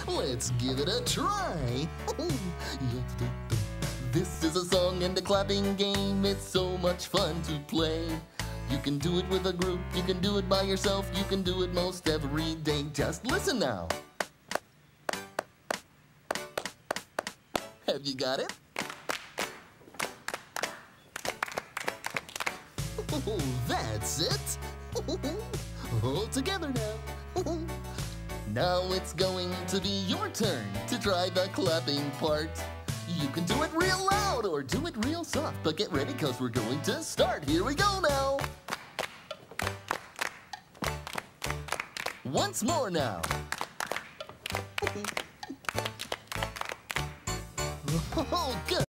Let's give it a try. This is a song and a clapping game. It's so much fun to play. You can do it with a group, you can do it by yourself, you can do it most every day. Just listen now. Have you got it? Oh, that's it. All together now. Now it's going to be your turn to try the clapping part. You can do it real loud or do it real soft, but get ready because we're going to start. Here we go now. Once more now. Oh, good.